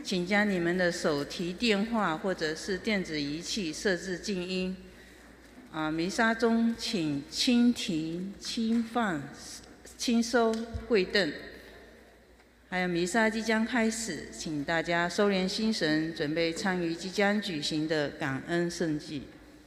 请将你们的手提电话或者是电子仪器设置静音。弥撒中请轻提、轻放、轻收跪凳。还有弥撒即将开始，请大家收敛心神，准备参与即将举行的感恩圣祭。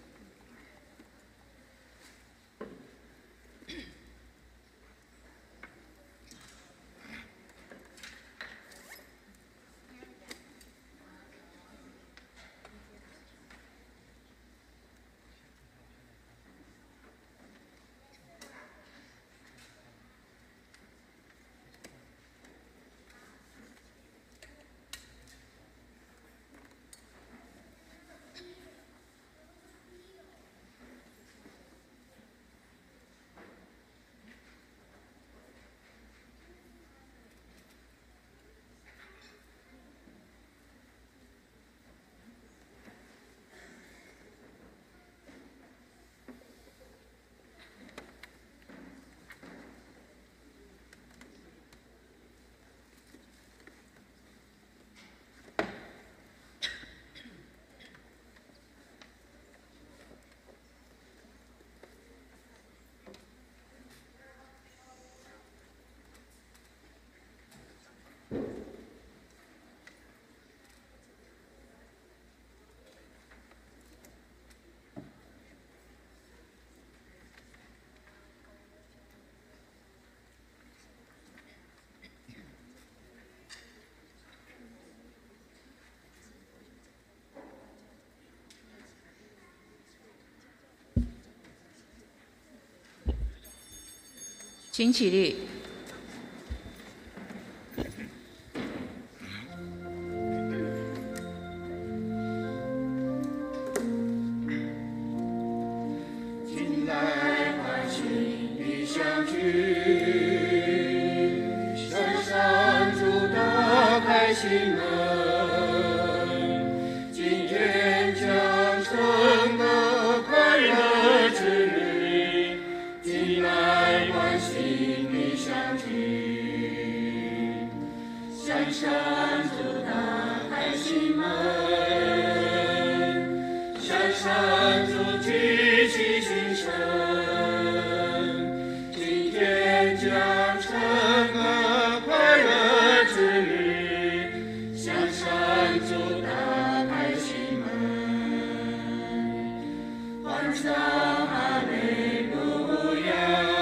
请起立。 近来欢喜的相聚，向上主打开心门，今天将成个快乐之旅。近来欢喜的相聚，向上主打开心门，向上主举起心声，今天将成个快乐之旅，向上主打开心门，欢唱哈利路亚，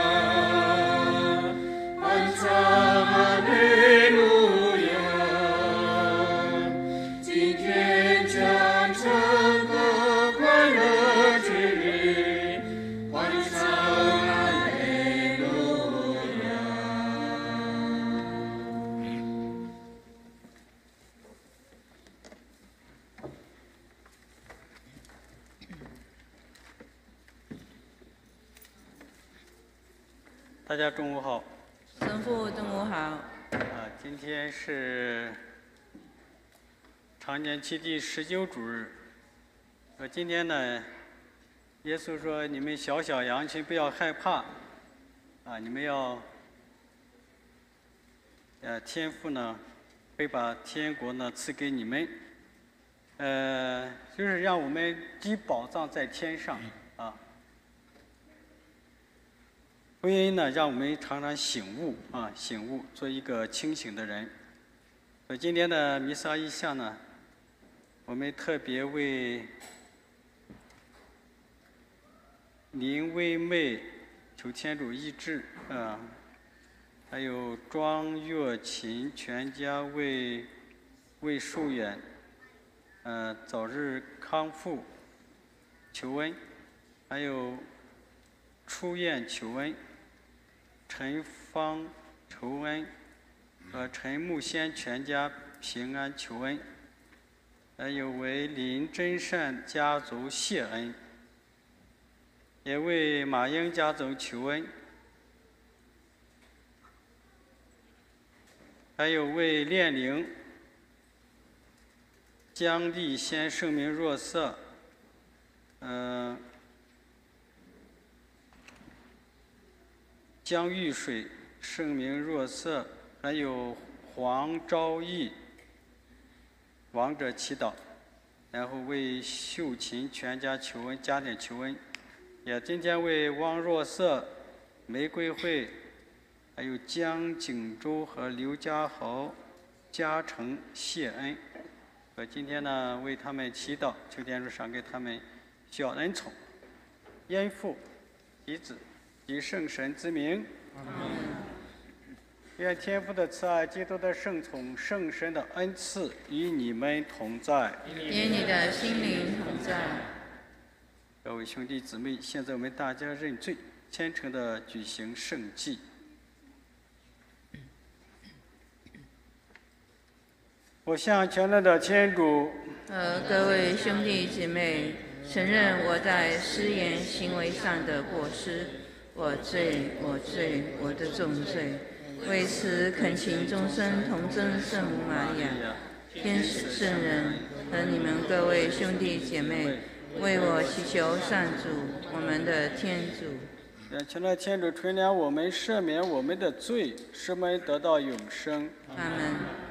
欢唱哈利路亚，今天将成个快乐之旅，欢唱哈利路亚。 大家中午好。 神父中午好。 今天是常年期第19主日。今天呢，耶稣说：“你们小小羊群不要害怕，你们要，天父呢会把天国呢赐给你们，就是让我们积宝藏在天上啊。福音呢，让我们常常醒悟，做一个清醒的人。今天的弥撒意象呢，我们特别为林微妹求天主医治，还有庄月琴全家为寿远，早日康复求恩，还有出院求恩。陈芳求恩和陈木仙全家平安求恩，还有为林真善家族谢恩，也为马英家族求恩，还有为炼灵江丽仙圣名若瑟，江玉水圣名若瑟，还有黄昭义亡者祈祷，然后为秀琴全家求恩，家庭求恩。也今天为汪若瑟、玫瑰会，还有江景洲和刘家豪、嘉诚谢恩。今天呢，为他们祈祷，求天主赏给他们小恩宠，因父、以子、以圣神之名。愿天父的慈爱、基督的圣宠、圣神的恩赐与你们同在， 与你的心灵同在。 各位兄弟姊妹，现在我们大家认罪，虔诚地举行圣祭。我向全能的天主各位兄弟姐妹，承认我在思言行为上的过失，我罪，我的重罪。为此恳请终身童真圣母玛利亚、天使圣人和你们各位兄弟姐妹，为我祈求上主，我们的天主。 愿全能天主垂怜我们，赦免我们的罪，使我们得到永生。 阿门。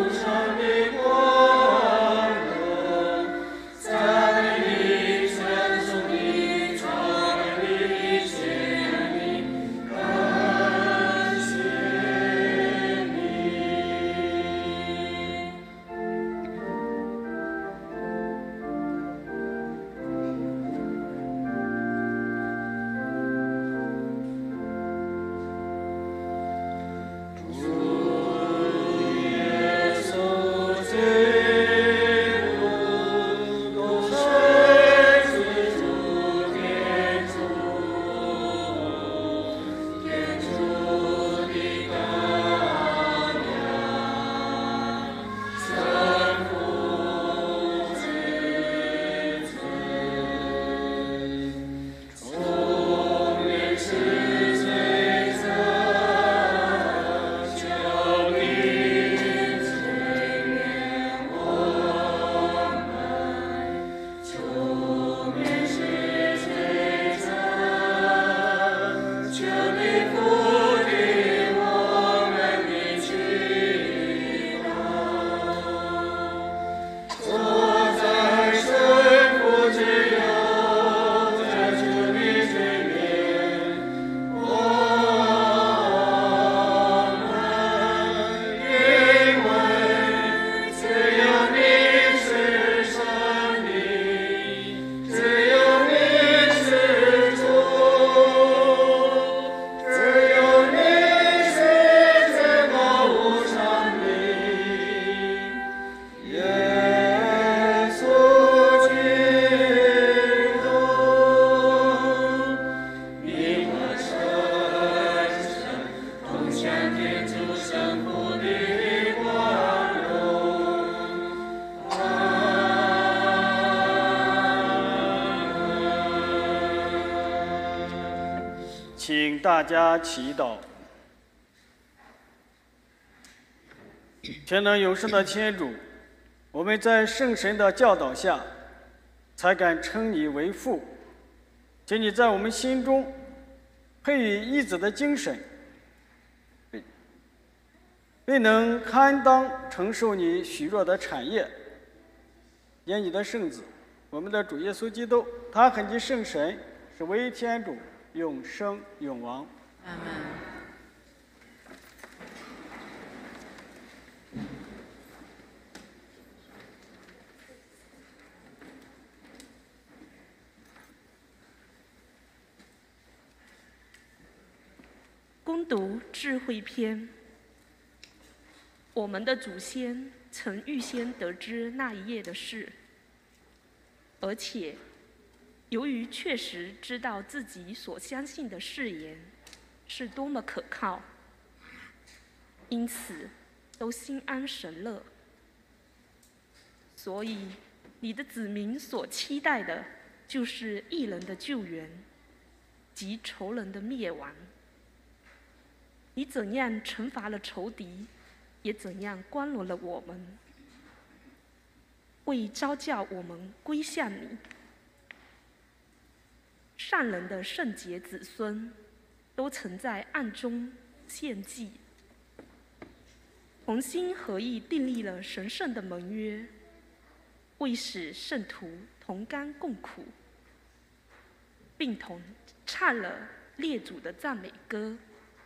在你请大家祈祷。全能永生的天主，我们在圣神的教导下，才敢称你为父。请你在我们心中配以义子的精神，未能堪当承受你许诺的产业。因你的圣子，我们的主耶稣基督，他和你圣神是唯一天主，永生永王。 阿门。 攻读智慧篇。我们的祖先曾预先得知那一夜的事，而且由于确实知道自己所相信的誓言是多么可靠，因此都心安神乐。所以你的子民所期待的就是义人的救援及仇人的灭亡。你怎样惩罚了仇敌，也怎样光荣了我们，为召叫我们归向你。善人的圣洁子孙都曾在暗中献祭，同心合意订立了神圣的盟约，为使圣徒同甘共苦，并同唱了列祖的赞美歌。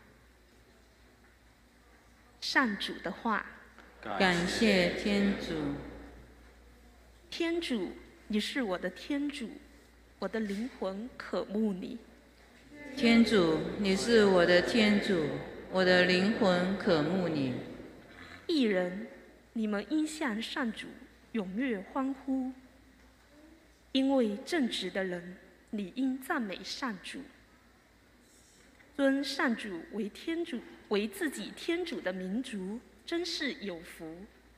上主的话。 感谢天主。 天主，你是我的天主，我的灵魂渴慕你。 天主，你是我的天主，我的灵魂渴慕你。 义人，你们应向上主踊跃欢呼，因为正直的人理应赞美上主。尊上主为天主，为自己天主的民族，真是有福。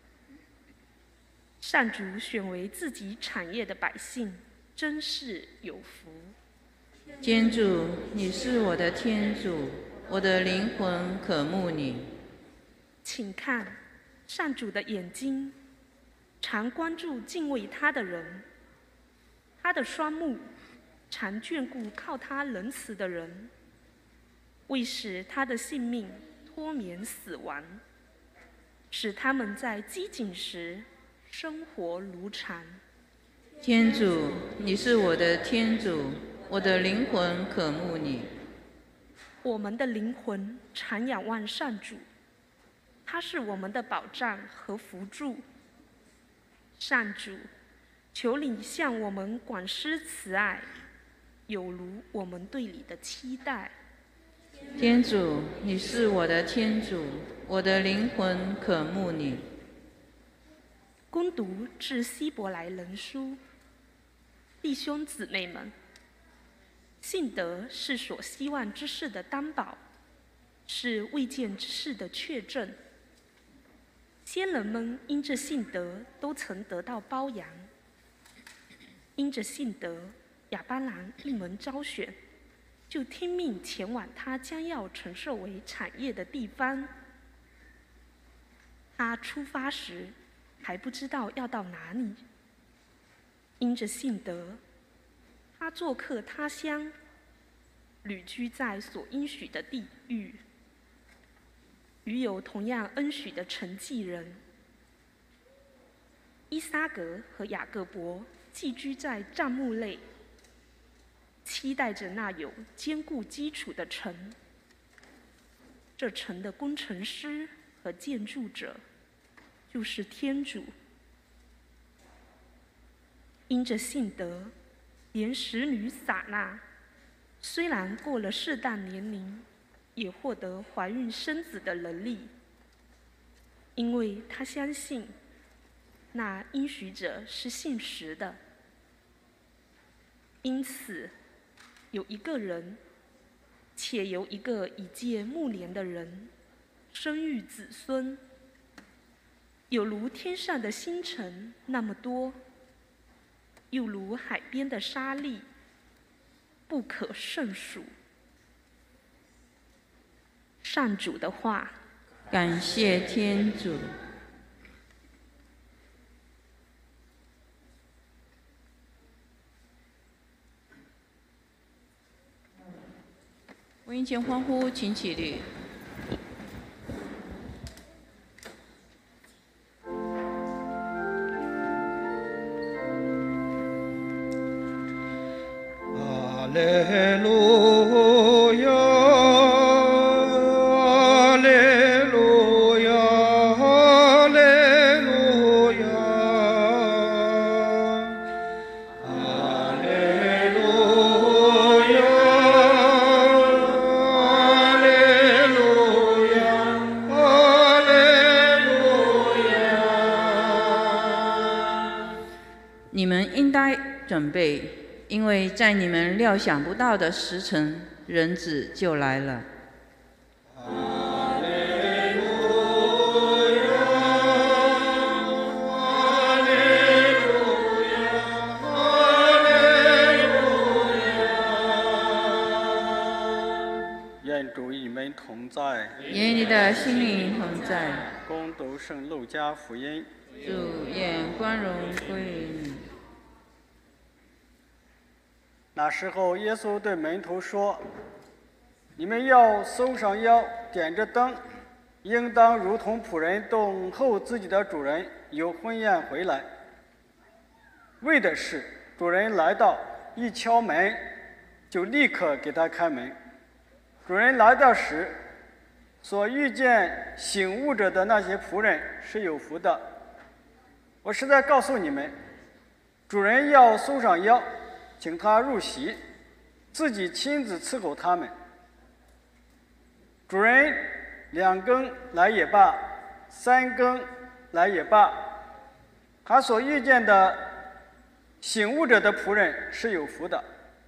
上主选为自己产业的百姓，真是有福。 天主，你是我的天主，我的灵魂渴慕你。 请看，上主的眼睛常关注敬畏他的人，他的双目常眷顾靠他仁慈的人，为使他的性命脱免死亡，使他们在饥馑时生活如常。 天主，你是我的天主，我的灵魂渴慕你。 我们的灵魂常仰望上主，他是我们的保障和扶助。上主，求你向我们广施慈爱，有如我们对你的期待。 天主，你是我的天主，我的灵魂渴慕你。 恭读致希伯来人书。弟兄姊妹们，信德是所希望之事的担保，是未见之事的确证。先人们因着信德都曾得到褒扬。因着信德，亚巴郎一门招选，就听命前往他将要承受为产业的地方。他出发时还不知道要到哪里，因着信德，他做客他乡，旅居在所应许的地域，与有同样恩许的承继人伊撒格和雅各伯寄居在帐幕内，期待着那有坚固基础的城。这城的工程师和建筑者就是天主。因着信德，连使女撒那虽然过了适当年龄，也获得怀孕生子的能力，因为她相信那应许者是信实的。因此，有一个人，且由一个已届暮年的人生育子孙，有如天上的星辰那么多，又如海边的沙粒，不可胜数。 上主的话。 感谢天主。福音前欢呼，请起立。 阿肋路亚，阿肋路亚，阿肋路亚，阿肋路亚，阿肋路亚，阿肋路亚。 你们应当准备。因为在你们料想不到的时辰，人子就来了。 阿肋路亚，阿肋路亚，阿肋路亚。 愿主与你们同在。 愿你的心灵同在。 恭读圣路加福音。 主愿光荣归于你。 那时候，耶稣对门徒说：“你们要搜上腰，点着灯，应当如同仆人等候自己的主人有婚宴回来，为的是主人来到一敲门，就立刻给他开门。主人来到时，所遇见醒悟着的那些仆人是有福的。我实在告诉你们，主人要搜上腰，请他入席，自己亲自伺候他们。主人2更来也罢，3更来也罢，他所遇见的醒悟者的仆人是有福的。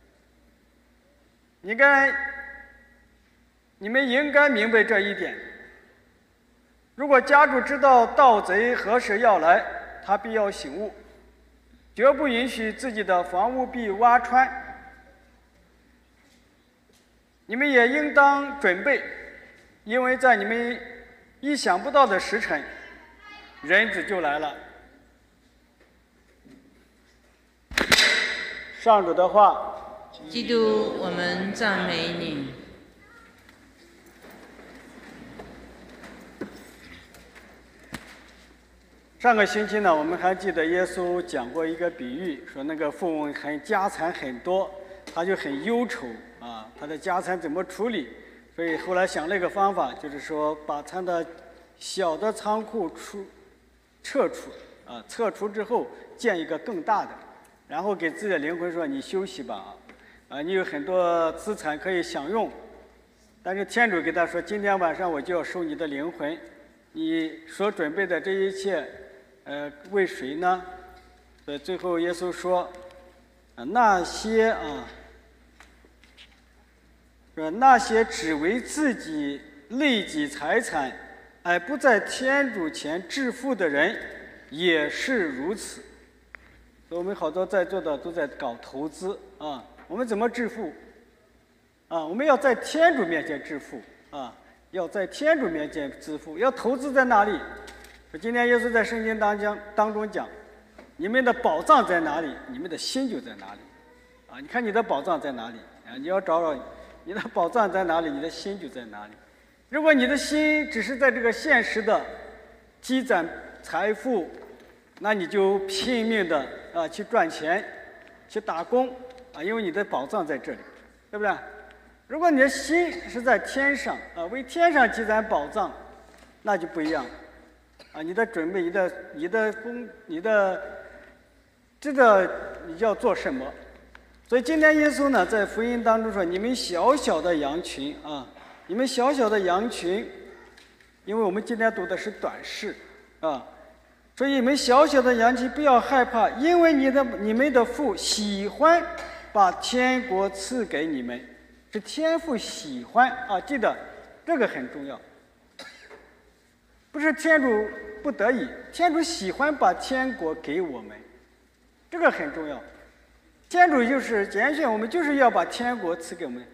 你们应该明白这一点。如果家主知道盗贼何时要来，他必要醒悟，绝不允许自己的房屋被挖穿。你们也应当准备，因为在你们意想不到的时辰，人子就来了。上主的话。 基督，我们赞美你。 上个星期呢，我们还记得耶稣讲过一个比喻，说那个富翁家产很多，他就很忧愁啊，他的家产怎么处理？所以后来想了一个方法，就是说把他的小的仓库撤出之后建一个更大的，然后给自己的灵魂说：“你休息吧，你有很多资产可以享用。”但是天主给他说：“今天晚上我就要收你的灵魂，你所准备的这一切。”为谁呢？所以最后耶稣说：“那些只为自己累积财产，而不在天主前致富的人，也是如此。”所以我们好多在座的都在搞投资啊。我们怎么致富？我们要在天主面前致富啊，要在天主面前致富。要投资在哪里？今天耶稣在圣经当中讲，你们的宝藏在哪里，你们的心就在哪里。你看你的宝藏在哪里你要找找你的宝藏在哪里，你的心就在哪里。如果你的心只是在这个现实的积攒财富，那你就拼命的去赚钱，去打工因为你的宝藏在这里，对不对？如果你的心是在天上为天上积攒宝藏，那就不一样。你的准备，知道你要做什么。所以今天耶稣呢，在福音当中说：“你们小小的羊群你们小小的羊群，因为我们今天读的是短释所以你们小小的羊群不要害怕，因为你们的父喜欢把天国赐给你们，是天父喜欢记得这个很重要。”不是天主不得已，天主喜欢把天国给我们，这个很重要。天主就是拣选我们，就是要把天国赐给我们。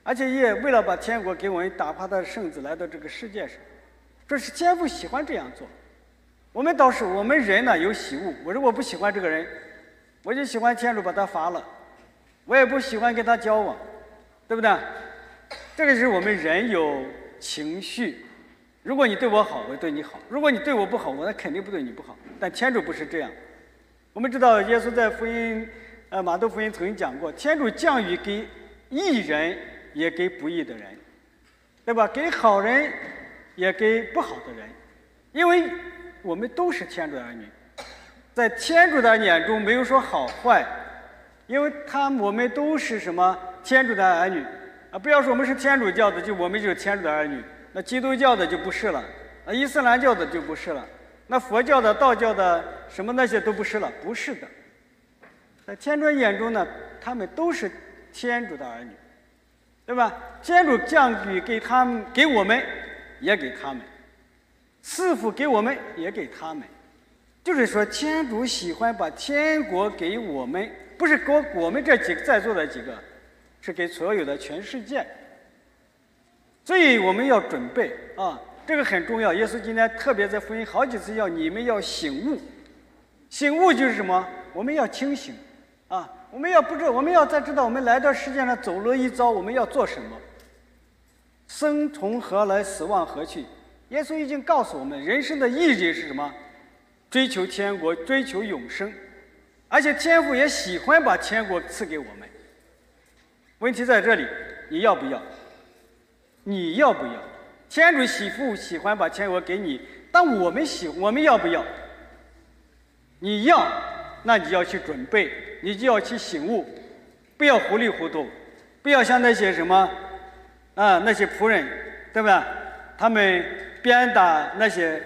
而且也为了把天国给我们打发他的圣子来到这个世界上，这是天父喜欢这样做。我们倒是我们人呢有喜恶，我说我不喜欢这个人，我就喜欢天主把他罚了，我也不喜欢跟他交往，对不对？这个是我们人有情绪。如果你对我好，我对你好；如果你对我不好，我那肯定不对你不好。但天主不是这样。我们知道耶稣在福音，马窦福音曾经讲过，天主降雨给义人，也给不义的人，对吧？给好人，也给不好的人，因为我们都是天主的儿女，在天主的眼中没有说好坏，因为我们都是什么天主的儿女啊！不要说我们是天主教的，就我们就是天主的儿女。那基督教的就不是了，伊斯兰教的就不是了，那佛教的、道教的什么那些都不是了，不是的。在天主眼中呢，他们都是天主的儿女，对吧？天主降雨给他们，给我们，也给他们；赐福给我们，也给他们。就是说，天主喜欢把天国给我们，不是给我们这几个在座的几个，是给所有的全世界。所以我们要准备啊，这个很重要。耶稣今天特别在福音好几次要你们要醒悟，醒悟就是什么？我们要清醒啊！我们要再知道我们来到世界上走了一遭，我们要做什么？生从何来，死往何去？耶稣已经告诉我们，人生的意义是什么？追求天国，追求永生，而且天父也喜欢把天国赐给我们。问题在这里，你要不要？你要不要？天主喜欢把天国给你，但我们要不要？你要，那你要去准备，你就要去醒悟，不要糊里糊涂，不要像那些什么那些仆人，对吧？他们鞭打那些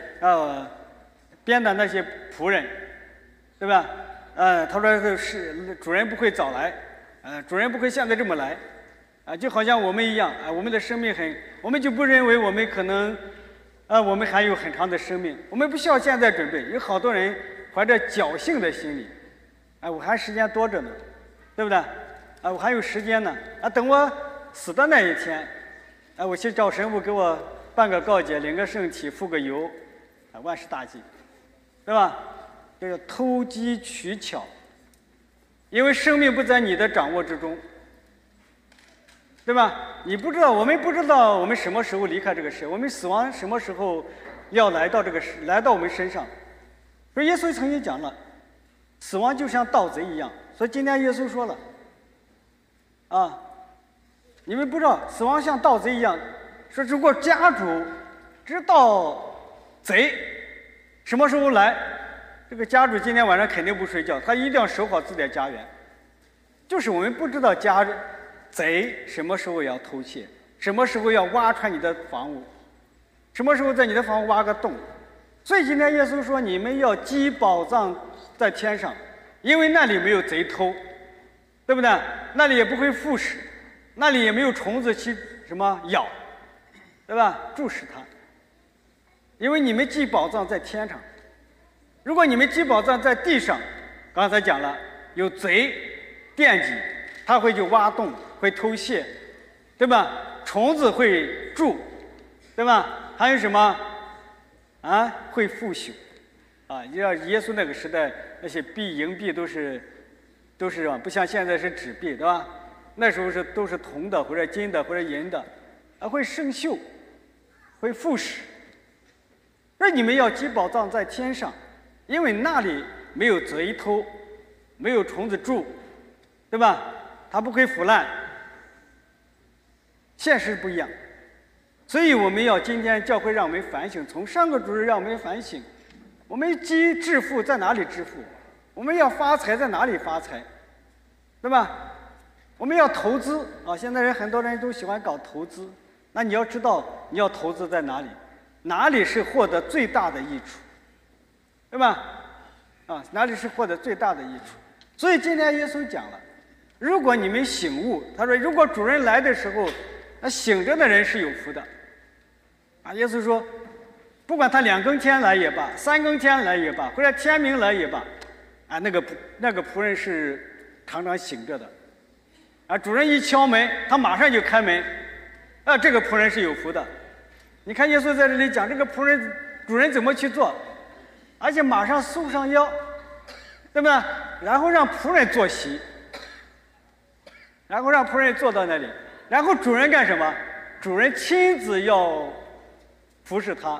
仆人，对吧？他说是主人不会早来，主人不会现在这么来。就好像我们一样我们的生命我们就不认为我们可能我们还有很长的生命，我们不需要现在准备。有好多人怀着侥幸的心理，我还时间多着呢，对不对？我还有时间呢，等我死的那一天，我去找神父给我办个告解，领个圣体，付个油，万事大吉，对吧？这叫投机取巧，因为生命不在你的掌握之中。对吧？我们不知道我们什么时候离开这个世，我们死亡什么时候要来到我们身上。所以耶稣曾经讲了，死亡就像盗贼一样。所以今天耶稣说了，你们不知道死亡像盗贼一样，说如果家主知道贼什么时候来，这个家主今天晚上肯定不睡觉，他一定要守好自己的家园。就是我们不知道贼什么时候要偷窃，什么时候要挖穿你的房屋，什么时候在你的房屋挖个洞。所以今天耶稣说，你们要积宝藏在天上，因为那里没有贼偷，对不对？那里也不会腐蚀，那里也没有虫子去咬，对吧？注视它。因为你们积宝藏在天上，如果你们积宝藏在地上，刚才讲了，有贼惦记，他会去挖洞，会偷窃，对吧？虫子会蛀，对吧？还有什么会腐朽要耶稣那个时代，那些银币都是不像现在是纸币，对吧？那时候都是铜的或者金的或者银的，会生锈，会腐蚀。那你们要积宝藏在天上，因为那里没有贼偷，没有虫子蛀，对吧？它不会腐烂。现实不一样，所以我们要今天教会让我们反省，从上个主日让我们反省，我们致富在哪里致富？我们要发财在哪里发财？对吧？我们要投资现在很多人都喜欢搞投资，那你要知道你要投资在哪里，哪里是获得最大的益处，对吧？哪里是获得最大的益处？所以今天耶稣讲了，如果你们醒悟，他说如果主人来的时候，那醒着的人是有福的。耶稣说，不管他2更天来也罢，3更天来也罢，或者天明来也罢，那个仆人是常常醒着的， 啊，主人一敲门，他马上就开门，啊，这个仆人是有福的。你看耶稣在这里讲这个仆人主人怎么去做，而且马上束上腰，对不对？然后让仆人坐席，然后让仆人坐到那里，然后主人干什么？主人亲自要服侍他。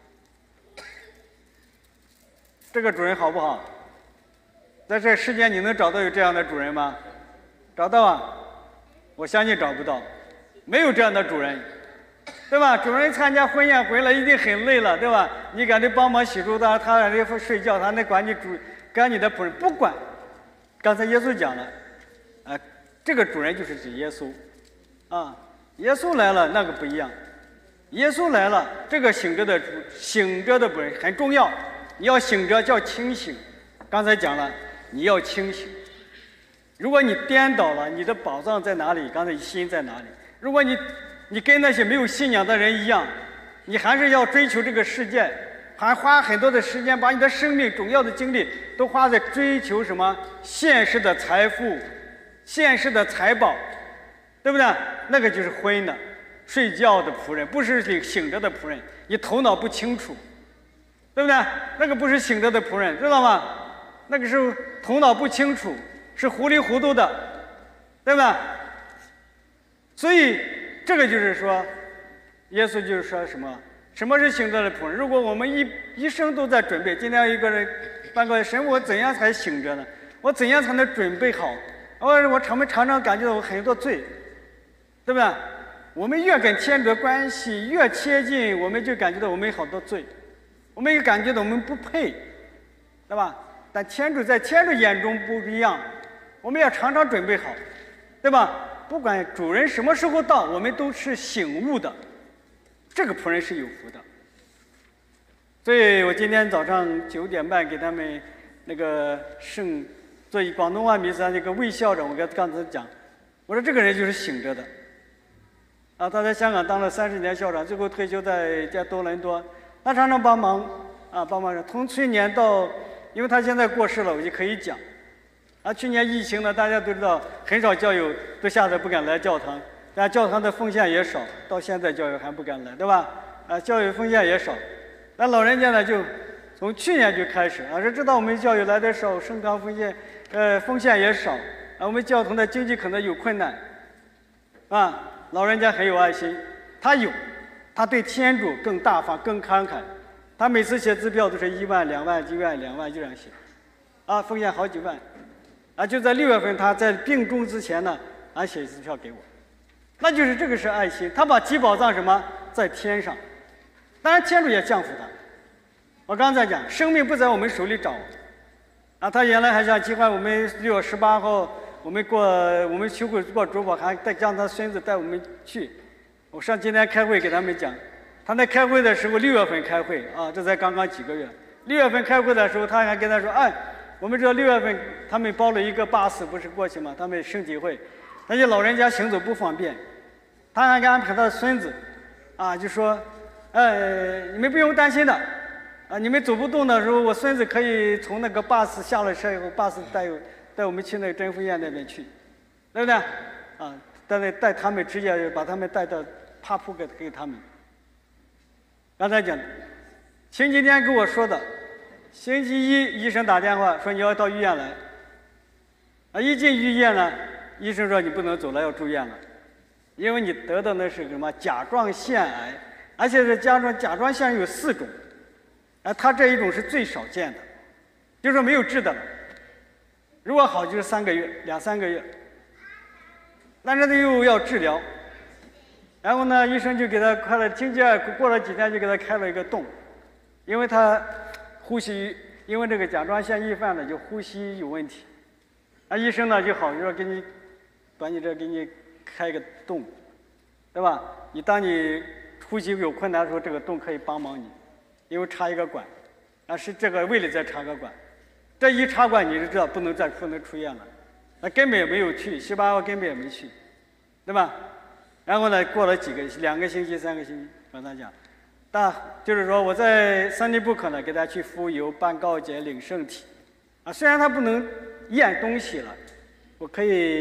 这个主人好不好？在这世间你能找到有这样的主人吗？找到啊？我相信找不到，没有这样的主人，对吧？主人参加婚宴回来一定很累了，对吧？你赶紧帮忙洗漱他，他让人睡觉，他能管你的仆人不管。刚才耶稣讲了，这个主人就是指耶稣，啊，耶稣来了那个不一样，耶稣来了，这个醒着的仆人很重要，你要醒着叫清醒。刚才讲了，你要清醒。如果你颠倒了，你的宝藏在哪里？刚才心在哪里？如果你跟那些没有信仰的人一样，你还是要追求这个世界，还花很多的时间，把你的生命重要的精力都花在追求什么现实的财富、现实的财宝，对不对？那个就是昏的、睡觉的仆人，不是醒着的仆人。你头脑不清楚，对不对？那个不是醒着的仆人，知道吗？那个是头脑不清楚，是糊里糊涂的，对吧？所以这个就是说，耶稣就是说什么是醒着的仆人？如果我们一生都在准备，今天有一个人办个神，我怎样才醒着呢？我怎样才能准备好？我常常感觉到我很多罪，对不对？我们越跟天主的关系越贴近，我们就感觉到我们好多罪，我们也感觉到我们不配，对吧？但在天主眼中不一样，我们要常常准备好，对吧？不管主人什么时候到，我们都是醒悟的，这个仆人是有福的。所以我今天早上9点半给他们那个做一广东话弥撒那个魏校长，我跟他刚才讲，我说这个人就是醒着的，啊，他在香港当了30年校长，最后退休在多伦多，他常常帮忙从去年到，因为他现在过世了，我就可以讲。去年疫情呢，大家都知道，很少教友都吓得不敢来教堂，但教堂的奉献也少，到现在教友还不敢来，对吧？教友奉献也少，那老人家呢，就从去年就开始是知道我们教友来的少，圣堂奉献也少，我们教堂的经济可能有困难，老人家很有爱心，他对天主更大方更慷慨，他每次写支票都是1万2万1万2万就这样写，奉献好几万。就在6月份，他在病重之前呢，写支票给我，那就是这个是爱心。他把积宝藏什么在天上，当然天主也降福他。我刚才讲，生命不在我们手里找，他原来还想计划我们6月18号，我们休会过主保，还带让他孙子带我们去。我上今天开会给他们讲，他在开会的时候6月份开会这才刚刚几个月。6月份开会的时候，他还跟他说，我们知道6月份他们包了一个巴士，不是过去吗？他们圣体会，那些老人家行走不方便，他还安排他的孙子，就说，你们不用担心的，你们走不动的时候，我孙子可以从那个巴士下了车以后，巴士带我们去那个真福院那边去，对不对？带他们直接把他们带到帕铺给他们。刚才讲，星期天跟我说的。星期一，医生打电话说你要到医院来，一进医院呢，医生说你不能走了，要住院了，因为你得的那是什么甲状腺癌，而且是甲状腺有4种，它这一种是最少见的，就是说没有治的了，如果好就是2-3个月，但是他又要治疗，然后呢，医生就给他开了，过了几天就给他开了一个洞，因为他呼吸，因为这个甲状腺易犯呢，就呼吸有问题。医生呢就好，就说给你开个洞，对吧？当你呼吸有困难的时候，这个洞可以帮忙你，因为插一个管，是这个胃里再插个管，这一插管你就知道不能出院了，根本也没有去，18号根本也没去，对吧？然后呢，过了2个星期、3个星期，跟他讲。就是说我在三地不可能给他去傅油、办告解、领圣体，虽然他不能咽东西了，我可以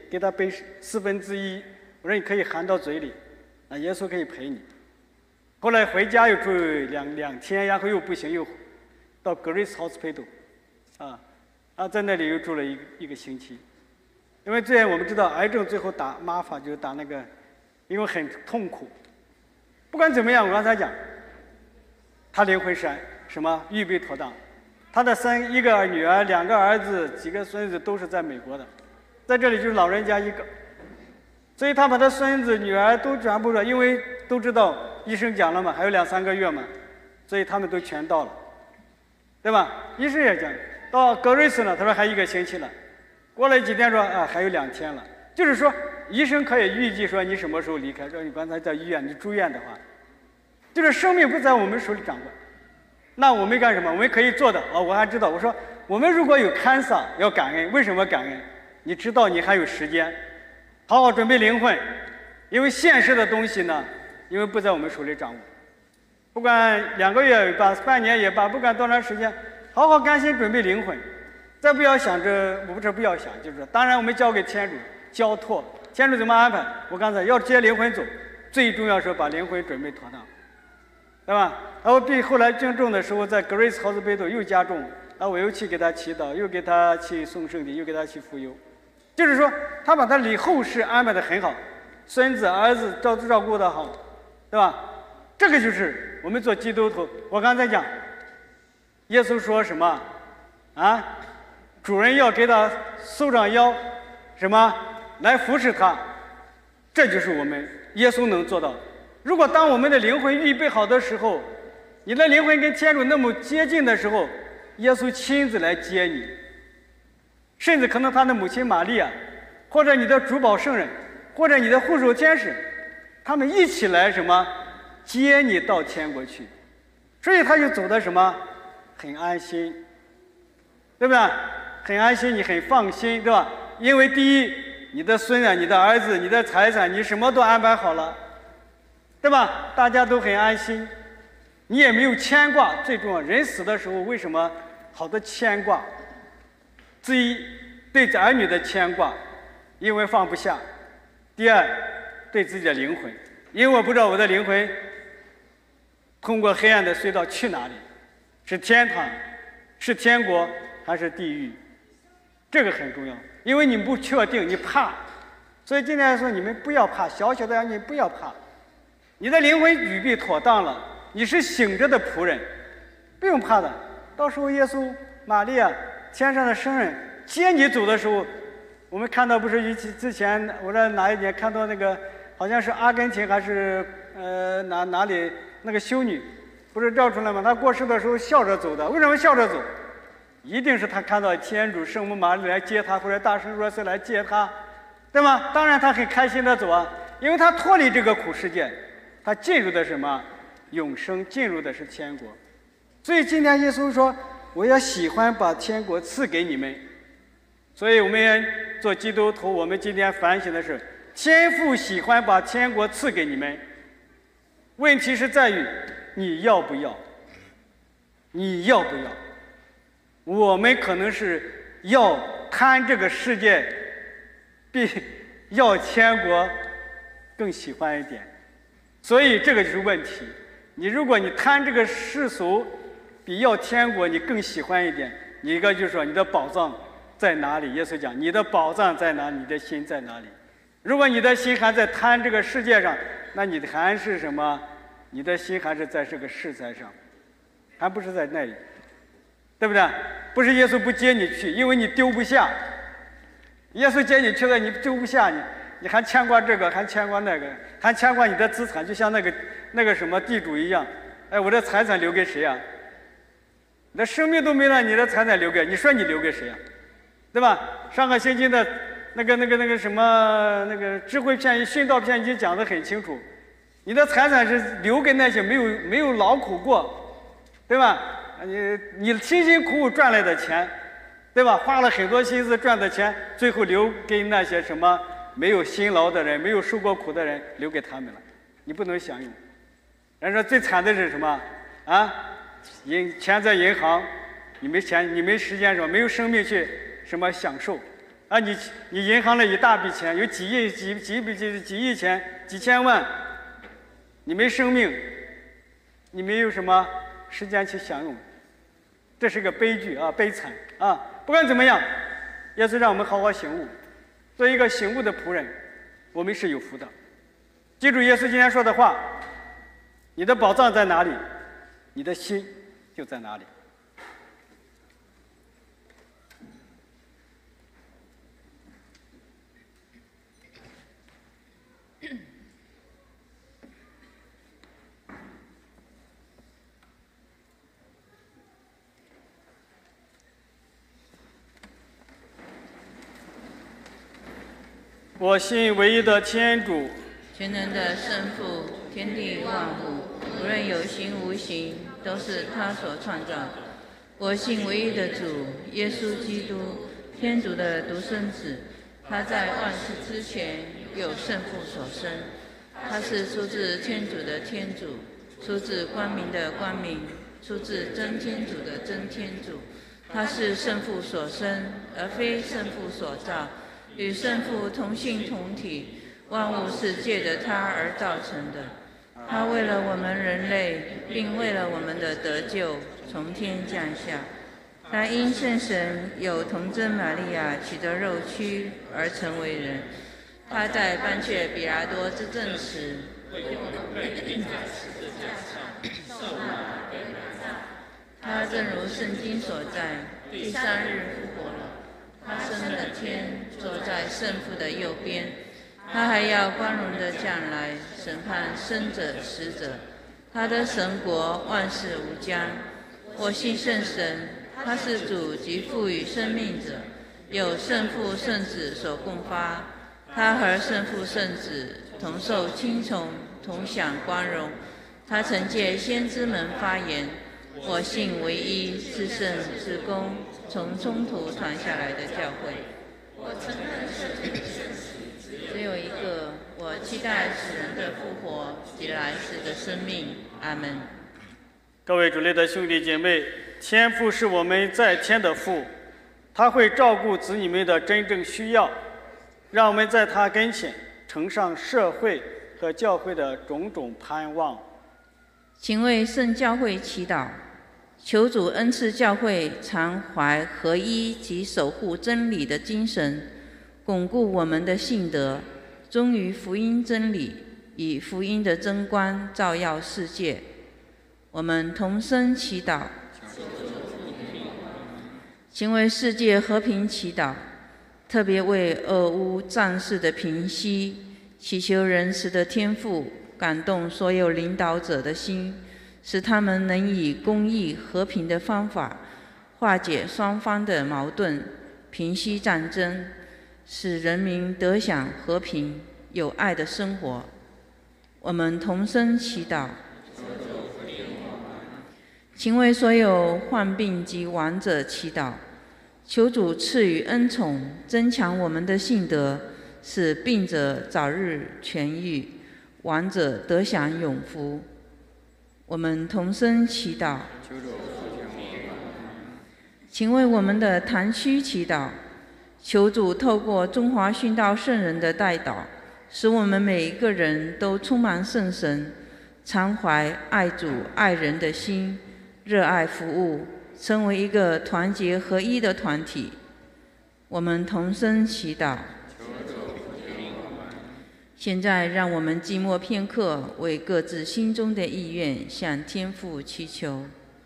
给他背1/4，我说你可以含到嘴里，啊，耶稣可以陪你。后来回家又住两天，然后又不行，又到 Grace Hospital， 在那里又住了一个星期。因为最近我们知道癌症最后打玛法，就是打那个，因为很痛苦。不管怎么样，我刚才讲，他灵魂是什么预备妥当，他的1个女儿、2个儿子、几个孙子都是在美国的，在这里就是老人家1个，所以他把他孙子、女儿都全部了，因为都知道医生讲了嘛，还有2、3个月嘛，所以他们都全到了，对吧？医生也讲到格瑞斯呢，他说还1个星期了，过了几天说还有2天了，就是说医生可以预计说你什么时候离开，说你刚才在医院你住院的话，就是生命不在我们手里掌管。那我们干什么？我们可以做的我还知道，我说我们如果有 cancer 要感恩，为什么感恩？你知道你还有时间，好好准备灵魂，因为现实的东西呢，因为不在我们手里掌握，不管2个月也罢，半年也罢，不管多长时间，好好甘心准备灵魂，再不要想着，不要想，就是说，当然我们交给天主，交托，天主怎么安排？我刚才要接灵魂走，最重要是把灵魂准备妥当，对吧？然后后来郑重的时候，在 Grace Hospital 又加重，我又去给他祈祷，又给他去送圣体，又给他去傅油，就是说他把他后事安排得很好，孙子儿子照顾得好，对吧？这个就是我们做基督徒。我刚才讲，耶稣说什么主人要给他束上腰，什么来服侍他，这就是我们耶稣能做到的。如果当我们的灵魂预备好的时候，你的灵魂跟天主那么接近的时候，耶稣亲自来接你，甚至可能他的母亲玛利亚，或者你的主保圣人，或者你的护守天使，他们一起来什么接你到天国去，所以他就走的什么很安心，对不对？很安心，你很放心，对吧？因为第一，你的孙子、你的儿子、你的财产，你什么都安排好了，对吧？大家都很安心，你也没有牵挂。最重要，人死的时候为什么好多牵挂？第一，对儿女的牵挂，因为放不下；第二，对自己的灵魂，因为我不知道我的灵魂通过黑暗的隧道去哪里，是天堂，是天国，还是地狱？这个很重要，因为你不确定，你怕。所以今天说你们不要怕，小小的你不要怕，你的灵魂预备妥当了，你是醒着的仆人，不用怕的。到时候耶稣、玛利亚、天上的圣人接你走的时候，我们看到不是之前我在哪一年看到那个好像是阿根廷还是哪里那个修女，不是照出来吗？她过世的时候笑着走的，为什么笑着走？一定是她看到天主圣母玛利来接她，或者大圣若瑟来接她，对吗？当然她很开心的走啊，因为她脱离这个苦世界，她进入的是什么？永生，进入的是天国。所以今天耶稣说，我也喜欢把天国赐给你们。所以我们做基督徒，我们今天反省的是，天父喜欢把天国赐给你们，问题是在于你要不要？你要不要？我们可能是要贪这个世界，比要天国更喜欢一点，所以这个就是问题。如果你贪这个世俗，比要天国你更喜欢一点，你一个就是说你的宝藏在哪里？耶稣讲，你的宝藏在哪里，你的心在哪里？如果你的心还在贪这个世界上，那你还是什么？你的心还是在这个世界上，还不是在那里，对不对？不是耶稣不接你去，因为你丢不下。耶稣接你去了，你丢不下，你还牵挂这个，还牵挂那个，还牵挂你的资产，就像那个什么地主一样。哎，我的财产留给谁啊？你的生命都没了，你的财产留给，你说你留给谁啊？对吧？上个星期的那个什么那个智慧片殉道片已经讲得很清楚，你的财产是留给那些没有劳苦过，对吧？你辛辛苦苦赚来的钱，对吧？花了很多心思赚的钱，最后留给那些什么没有辛劳的人，没有受过苦的人，留给他们了，你不能享用。人说最惨的是什么啊？钱在银行，你没钱，你没时间，什么没有生命去什么享受， 啊，你银行里一大笔钱，有几亿、几亿钱、几千万，你没生命，你没有什么时间去享用，这是个悲剧啊，悲惨啊！不管怎么样，耶稣让我们好好醒悟，做一个醒悟的仆人，我们是有福的。记住耶稣今天说的话：你的宝藏在哪里，你的心就在哪里。我信唯一的天主， 全能的圣父，天地万物，无论有形无形，都是他所创造的。我信唯一的主耶稣基督，天主的独生子，他在万世之前有圣父所生，他是出自天主的天主，出自光明的光明，出自真天主的真天主。他是圣父所生，而非圣父所造，与圣父同性同体，万物是借着他而造成的。他为了我们人类，并为了我们的得救，从天降下。他因圣神有童贞玛利亚取得肉躯而成为人。他在班却比拉多之政时，他正如圣经所在，第3日复活了。他升了天，坐在圣父的右边。他还要光荣的降来，审判生者死者。他的神国万事无疆。我信圣神，他是主及赋予生命者，有圣父圣子所共发。他和圣父圣子同受亲从，同享光荣。他曾借先知们发言：我信唯一至圣至公，从中途传下来的教会。我承认圣体圣死只有一个，我期待死人的复活及来世的生命。阿门。 各位主内的兄弟姐妹，天父是我们在天的父，他会照顾子女们的真正需要，让我们在他跟前承上社会和教会的种种盼望。 请为圣教会祈祷，求主恩赐教会常怀合一及守护真理的精神，巩固我们的信德，忠于福音真理，以福音的真光照耀世界。我们同声祈祷，请为世界和平祈祷，特别为俄乌战事的平息，祈求仁慈的天父感动所有领导者的心，使他们能以公义和平的方法化解双方的矛盾，平息战争，使人民得享和平有爱的生活。我们同声祈祷，请为所有患病及亡者祈祷，求主赐予恩宠，增强我们的信德，使病者早日痊愈，亡者得享永福。我们同声祈祷，请为我们的堂区祈祷，求主透过中华殉道圣人的代祷，使我们每一个人都充满圣神，常怀爱主爱人的心，热爱服务，成为一个团结合一的团体。我们同声祈祷。现在让我们静默片刻，为各自心中的意愿向天父祈求。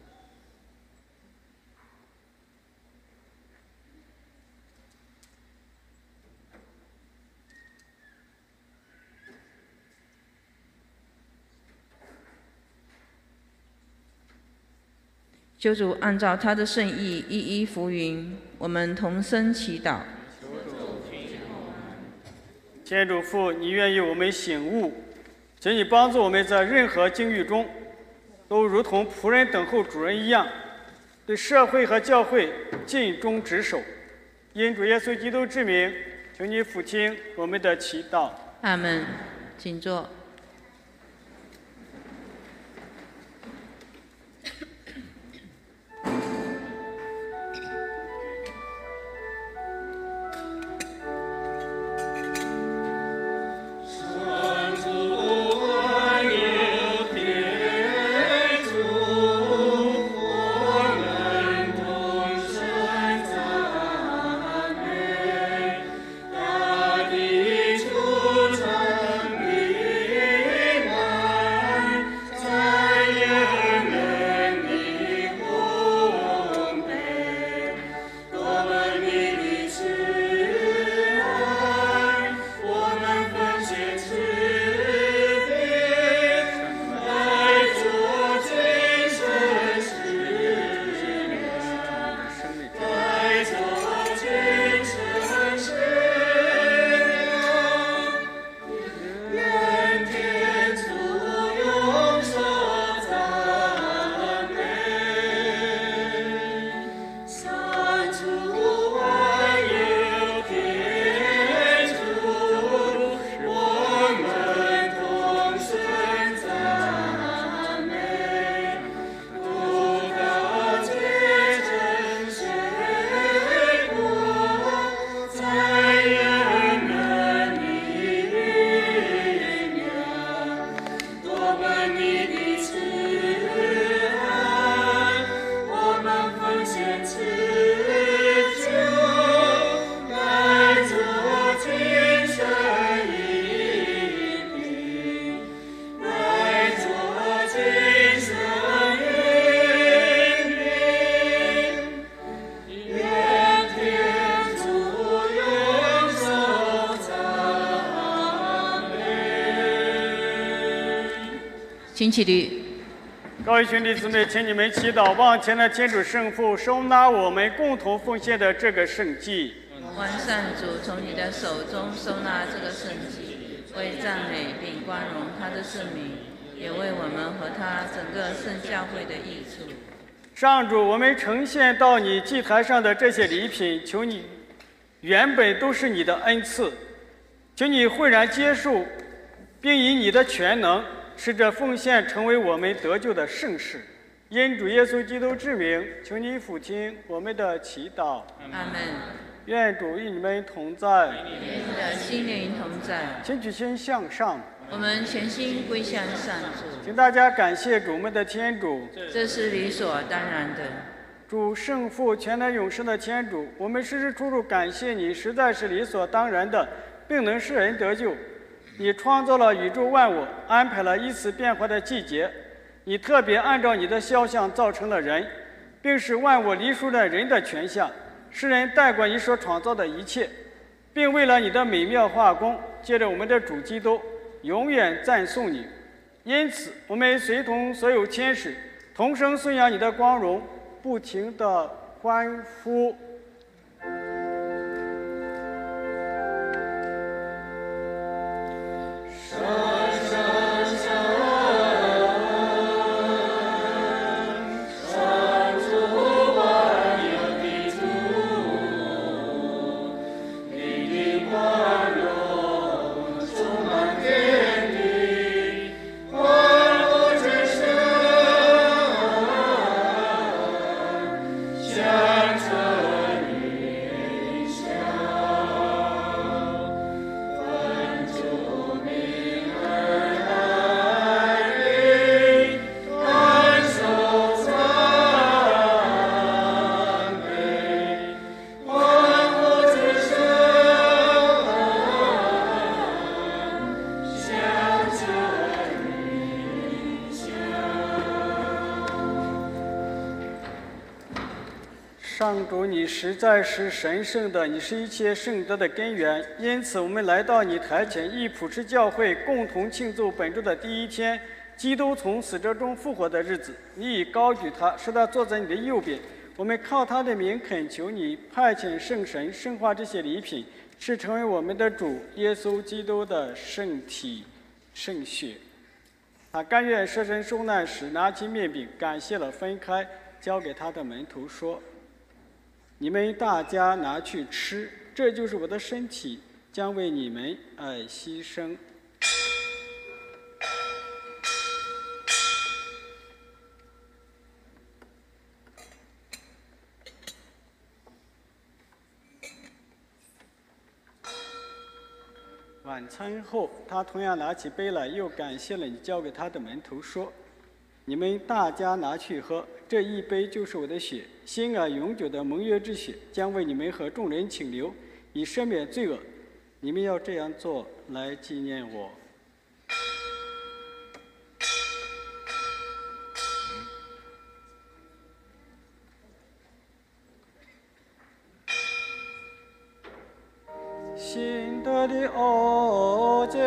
求主按照他的圣意一一扶云，我们同声祈祷。 天主父，你愿意我们醒悟，请你帮助我们在任何境遇中，都如同仆人等候主人一样，对社会和教会尽忠职守。因主耶稣基督之名，求你俯听我们的祈祷。 阿门。请坐。 请起立。 各位兄弟姊妹，请你们祈祷，望前的天主圣父收纳我们共同奉献的这个圣祭。 万善主从你的手中收纳这个圣祭，为赞美并光荣他的圣名，也为我们和他整个圣教会的益处。 上主，我们呈现到你祭台上的这些礼品，求你原本都是你的恩赐，求你惠然接受，并以你的全能使这奉献成为我们得救的盛事。因主耶稣基督之名，求你俯听我们的祈祷。 阿门。 愿主与你们同在， 与你的心灵同在。 请举心向上。 我们全心归向上主。 请大家感谢主，我们的天主。 这是理所当然的。 主圣父全能永生的天主，我们时时处处感谢你，实在是理所当然的，并能使人得救。你创造了宇宙万物，安排了依次变化的季节，你特别按照你的肖像造成了人，并使万物隶属了人的权相，使人带过你所创造的一切，并为了你的美妙画工，借着我们的主基督永远赞颂你。因此我们随同所有天使同声颂扬你的光荣，不停地欢呼。上主，你实在是神圣的，你是一切圣德的根源。因此，我们来到你台前，以普世教会共同庆祝本周的第一天，基督从死者中复活的日子。你已高举他，使他坐在你的右边。我们靠他的名恳求你派遣圣神圣化这些礼品，是成为我们的主耶稣基督的圣体圣血。他甘愿舍身受难时，拿起面饼，感谢了，分开，交给他的门徒说：“你们大家拿去吃，这就是我的身体，将为你们而牺牲。”晚餐后，他同样拿起杯来，又感谢了你，交给他的门徒说：“你们大家拿去喝，这一杯就是我的血，新而永久的盟约之血，将为你们和众人请流，以赦免罪恶。你们要这样做，来纪念我。”信德的奥迹。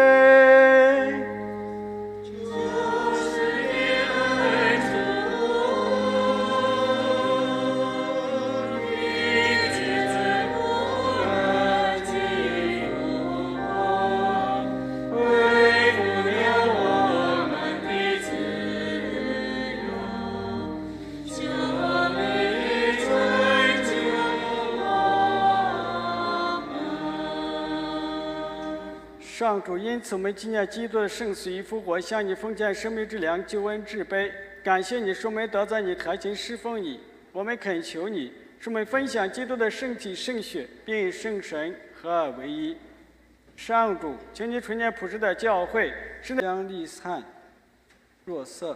上主，因此我们纪念基督的圣死与复活，向你奉献生命之粮、救恩之杯，感谢你，使我们得在你台前侍奉你。我们恳求你，使我们分享基督的圣体圣血，并与圣神合而为一。上主，请你垂念普世的教会，使将利灿、若瑟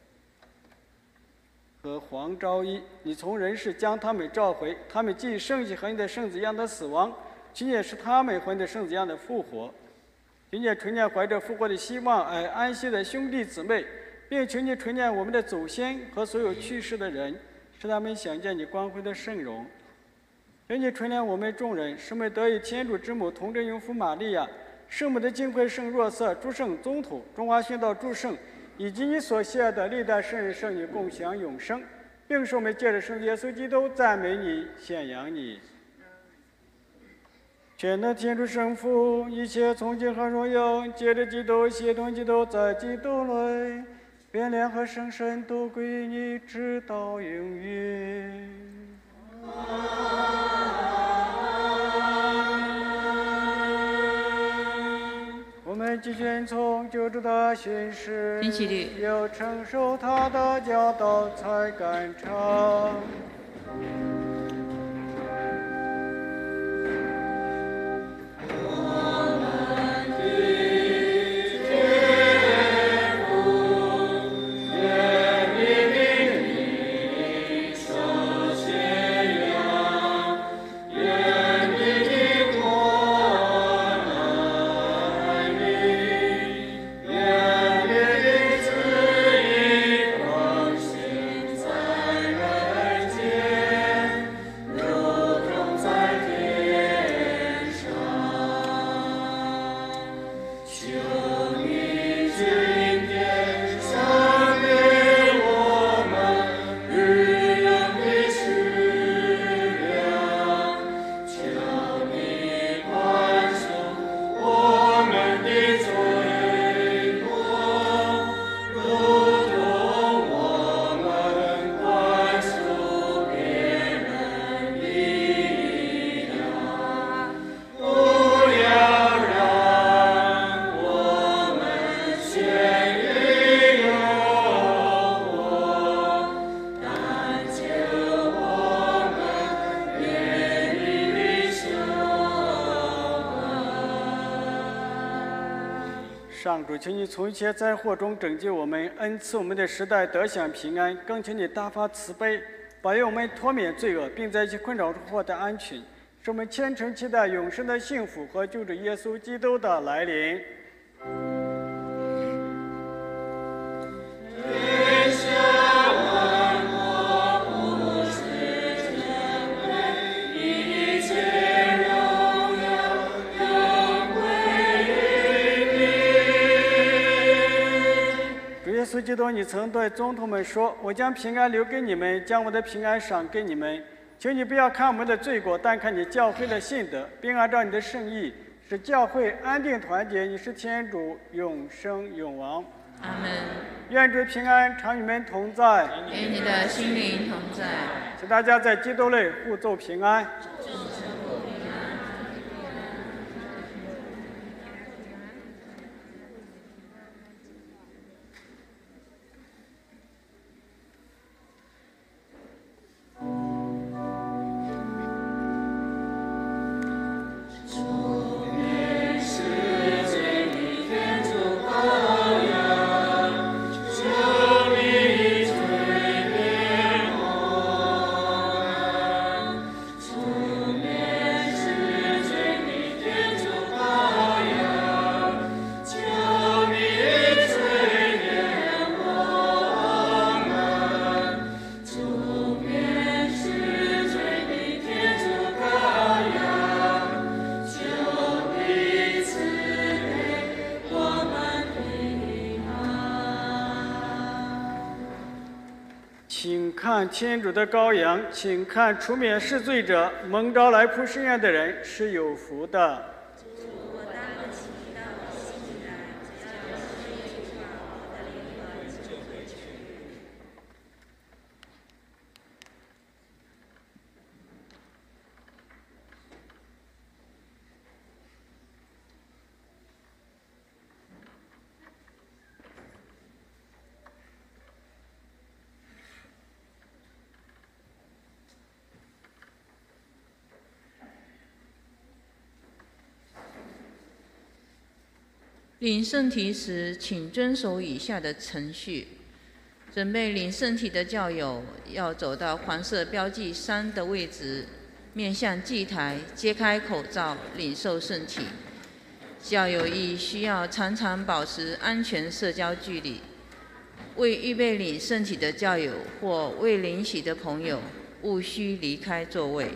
和黄昭一，你从人世将他们召回，他们既圣体和你的圣子一样的死亡，请也是他们和你的圣子一样的复活。请你垂念怀着复活的希望而安息的兄弟姊妹，并请你垂念我们的祖先和所有去世的人，使他们想见你光辉的圣容。请你垂念我们众人，使我们得以天主之母童贞永父玛利亚、圣母的金贵圣若瑟、诸圣宗徒、中华宣道诸圣， 以及你所献的历代圣人圣女共享永生，并使我们借着圣耶稣基督赞美你、宣扬你。全能天主圣父，一切崇敬和荣耀，借着基督、协同基督，在基督内，变量和圣神都归于你，直到永远。我们继续从救主的训示， 请起立。 要承受他的教导，才敢唱。上主，请你从一切灾祸中拯救我们，恩赐我们的时代得享平安，更请你大发慈悲，保佑我们脱免罪恶，并在一切困扰中获得安全，使我们虔诚期待永生的幸福和救主耶稣基督的来临。耶稣基督，你曾对宗徒们说：“我将平安留给你们，将我的平安赏给你们。求你不要看我们的罪过，但看你教会的信德，并按照你的圣意，使教会安定团结。你是天主，永生永王。” 阿门。 愿主平安常与你们同在， 与你的心灵同在。 请大家在基督内互奏平安。看天主的羔羊，请看除免世罪者，蒙召来赴圣宴的人是有福的。 领圣体时，请遵守以下的程序：准备领圣体的教友要走到黄色标记3的位置，面向祭台，揭开口罩，领受圣体。教友亦需要常常保持安全社交距离。未预备领圣体的教友或未领洗的朋友，务须离开座位。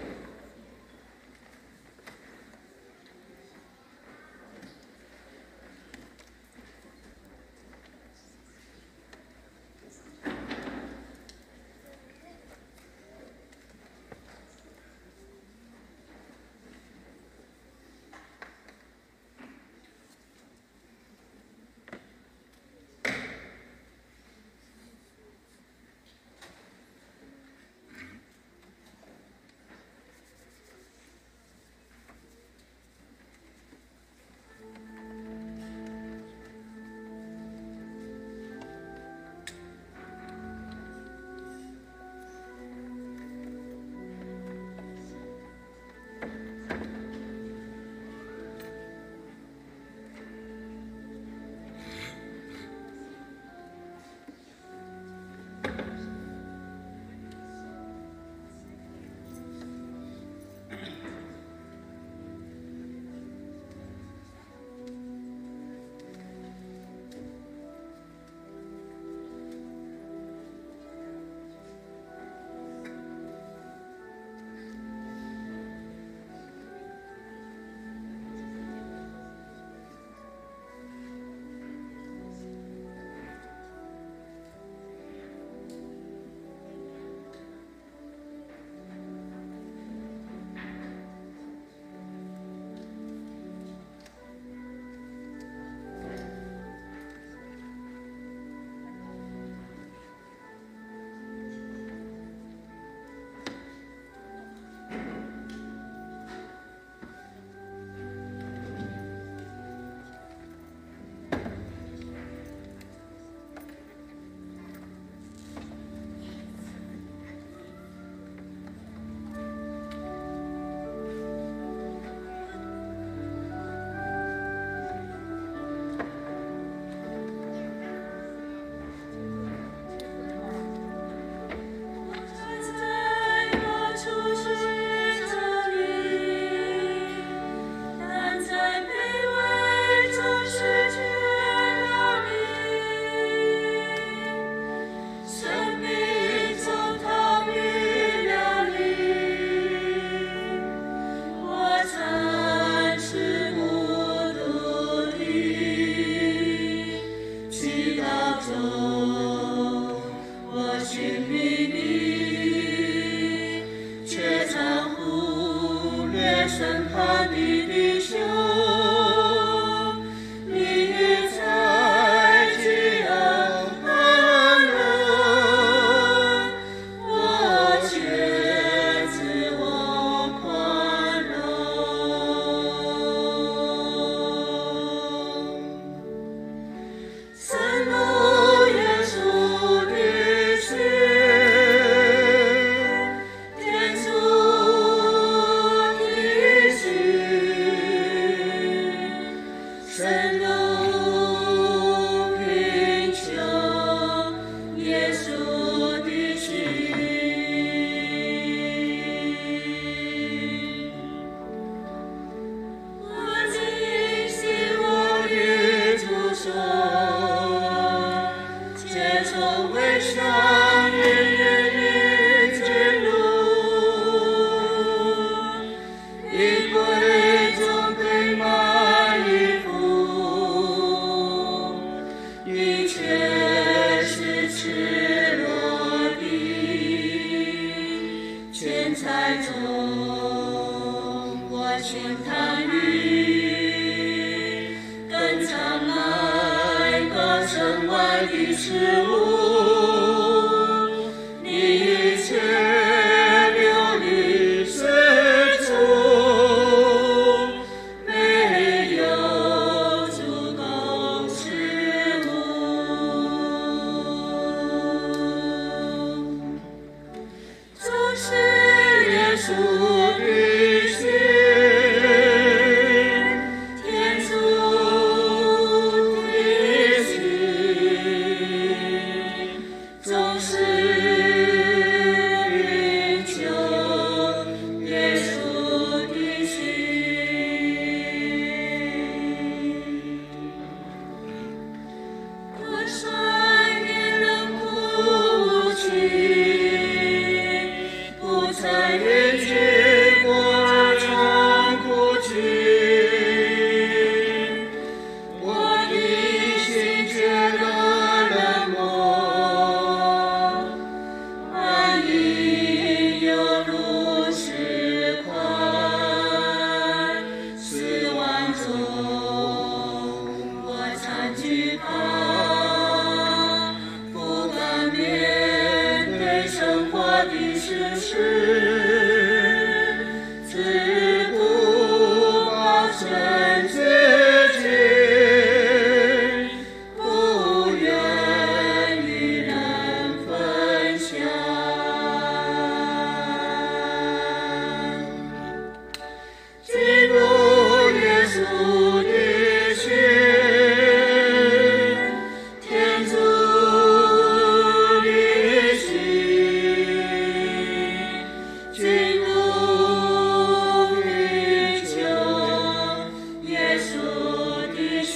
深入寻求耶稣的心，我尽心我的主说，且从未上日日之路，一归中对马一副，一切是赤裸的，钱财中我全贪欲，更常买个身外的事物，你一切流离失处，没有足够食物。就是耶稣的心，天主的心，总是寻求耶稣的心。多少年人哭泣，不曾因结果而常哭泣，我的心觉得冷漠，万一有如实况，死亡中我常惧怕，不敢面对生活的事实，自顾保存自己，不愿与人分享。进入耶稣的心，天主的心，进入寻求耶稣的心。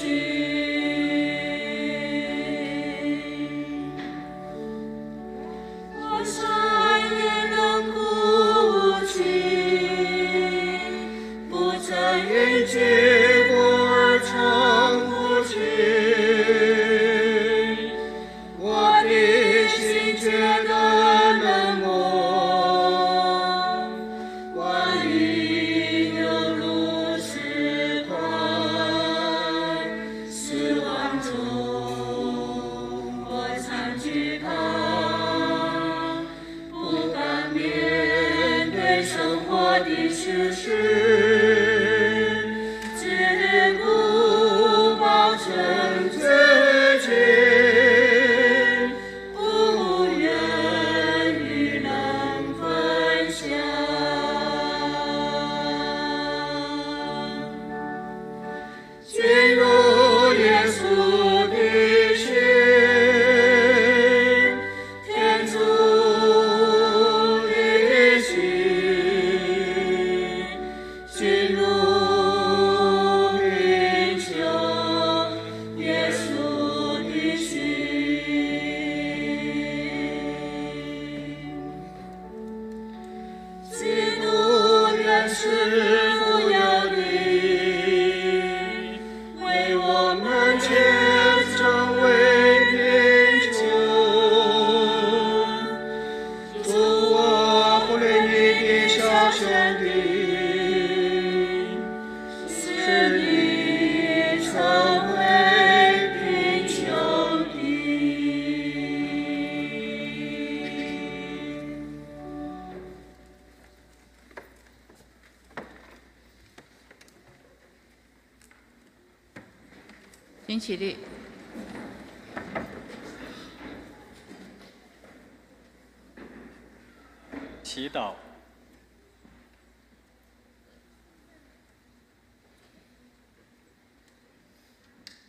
我善也能哭泣，不再因结果而常哭泣，我的心觉得冷漠，万一有如实况，死亡中我常惧怕，不敢面对生活的事实，自顾保存自己，不愿与人分享。进入耶稣的心，天主的心，进入寻求耶稣的心。基督原是富有的，为我们虔诚为贫穷。主，我忽略你的小兄弟，使你成为贫穷的。 请起立。 祈祷。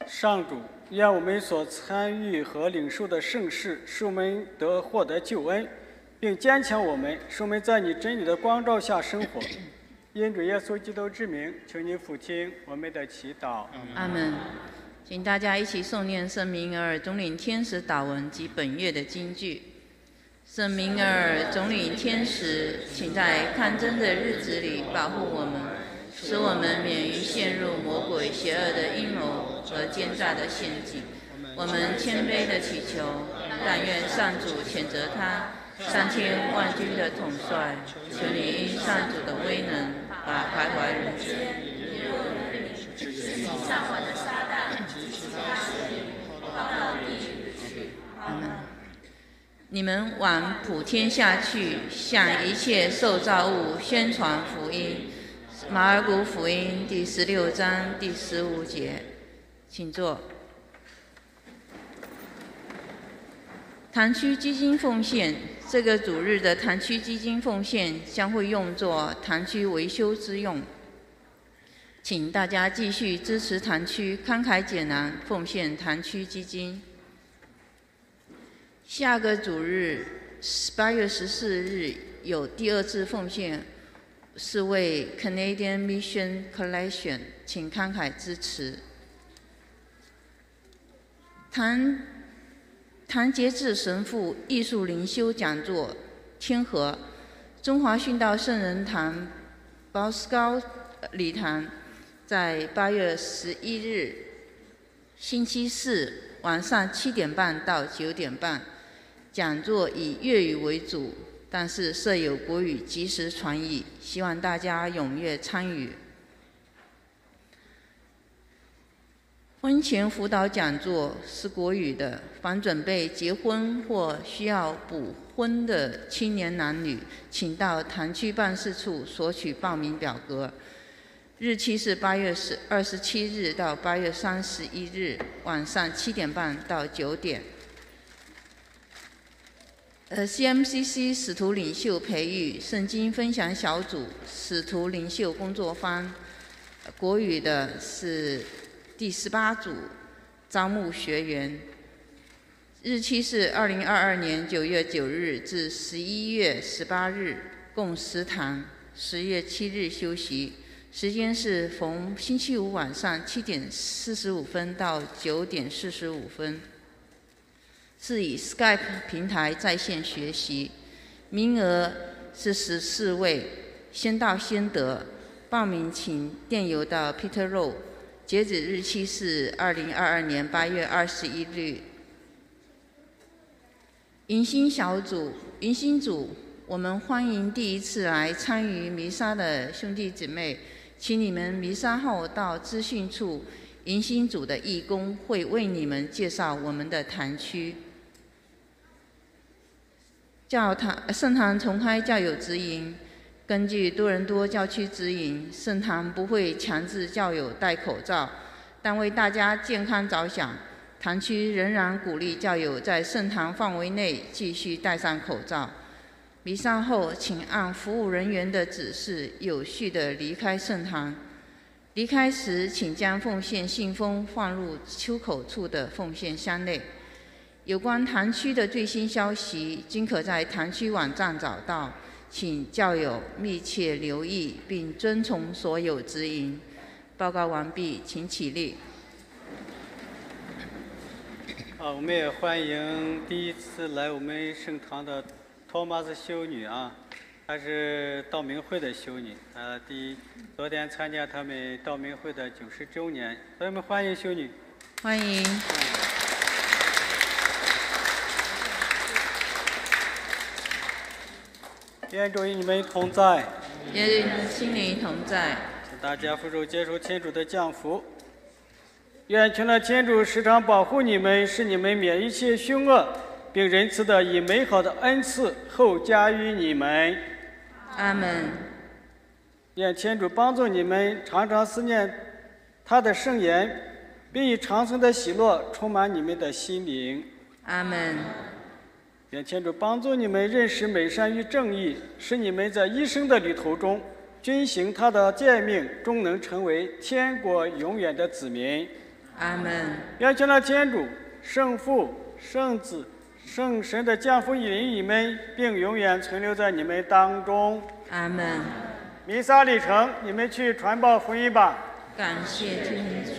上主，愿我们所参与和领受的圣事，使我们得获得救恩，并坚强我们，使我们在你真理的光照下生活。因主耶稣基督之名，求你俯听我们的祈祷。 阿门。请大家一起诵念圣明尔总领天使祷文及本月的金句。圣明尔总领天使，请在抗争的日子里保护我们，使我们免于陷入魔鬼邪恶的阴谋和奸诈的陷阱。我们谦卑地祈求，但愿上主谴责他上千万军的统帅，求你因上主的威能，把徘徊人间、引入人民、使你上晚的撒旦及其他势力抛到地狱去。阿门。你们往普天下去，向一切受造物宣传福音。马尔谷福音第16章第15节，请坐。堂区基金奉献，这个主日的堂区基金奉献将会用作堂区维修之用，请大家继续支持堂区，慷慨解囊，奉献堂区基金。下个主日8月14日有第2次奉献，是为 Canadian Mission Collection， 请慷慨支持。谭杰志神父艺术灵修讲座，天河中华殉道圣人堂鲍斯高礼堂，在8月11日星期四晚上7点半到9点半，讲座以粤语为主，但是设有国语即时传译，希望大家踊跃参与。婚前辅导讲座是国语的，凡准备结婚或需要补婚的青年男女，请到堂区办事处索取报名表格。日期是8月27日到8月31日晚上7点半到9点。CMCC 使徒领袖培育圣经分享小组使徒领袖工作坊，国语的是第18组，招募学员。日期是2022年9月9日至11月18日，共10堂，10月7日休息。时间是逢星期五晚上7点45分到9点45分，是以 Skype 平台在线学习，名额是14位，先到先得。报名请电邮到 Peter Rowe， 截止日期是2022年8月21日。迎新小组、迎新组，我们欢迎第一次来参与弥撒的兄弟姊妹，请你们弥撒后到资讯处，迎新组的义工会为你们介绍我们的堂区。圣堂重开教友指引，根据多伦多教区指引，圣堂不会强制教友戴口罩，但为大家健康着想，堂区仍然鼓励教友在圣堂范围内继续戴上口罩。弥撒后，请按服务人员的指示有序地离开圣堂。离开时，请将奉献信封放入出口处的奉献箱内。有关堂区的最新消息，均可在堂区网站找到，请教友密切留意并遵从所有指引。报告完毕，请起立。 我们也欢迎第一次来我们圣堂的托马斯修女啊，她是道明会的修女，昨天参加他们道明会的90周年，所以我们欢迎修女。 欢迎。 愿主与你们同在， 也与心灵同在。 请大家俯首接受天主的降福。愿全能天主时常保护你们，使你们免一切凶恶，并仁慈地以美好的恩赐厚加于你们。 阿门。 愿天主帮助你们常常思念他的圣言，并以长存的喜乐充满你们的心灵。 阿门。 愿天主帮助你们认识美善与正义，使你们在一生的旅途中遵行他的诫命，终能成为天国永远的子民。 阿门。 愿亲爱的天主、圣父、圣子、圣神的降福引领你们，并永远存留在你们当中。 阿门。 弥撒礼成，你们去传报福音吧。 感谢天主。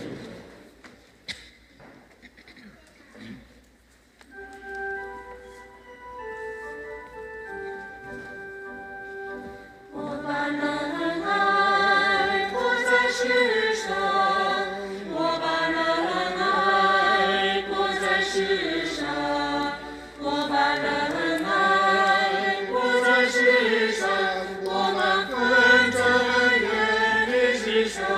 我把仁爱播在世上，我把仁爱播在世上，我把仁爱播在世上，我们分着恩怨的世上。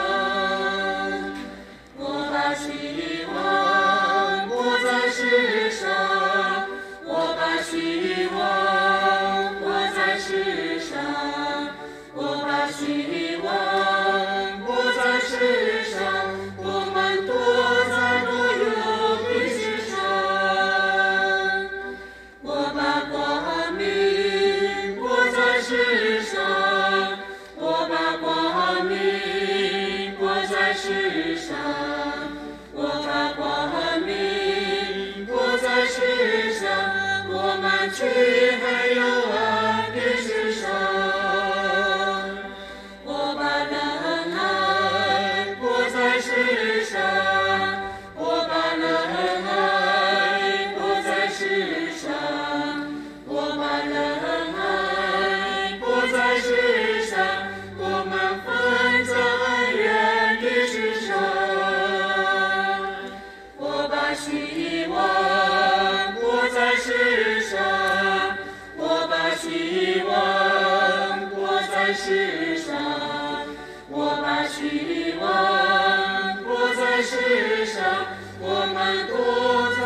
我把希望播在世上，我把希望播在世上。我把希望播在世上，我们躲在多有的世上。我把光明播在世上，我把光明播在世上，我把光明播在世上，我们去还有爱的世上。世上，我把仁爱播在世上，我把仁爱播在世上，我们分着恩怨的世上。我把希望播在世上，我把希望播在世上，我把希望。在世上，我们躲在